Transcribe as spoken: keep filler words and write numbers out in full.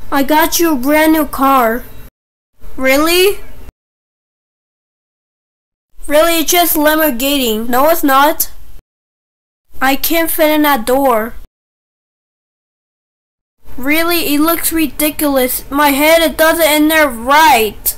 I got you a brand new car. Really? Really, it's just Lamborghini. No, it's not. I can't fit in that door. Really, it looks ridiculous. My head, it doesn't in there right.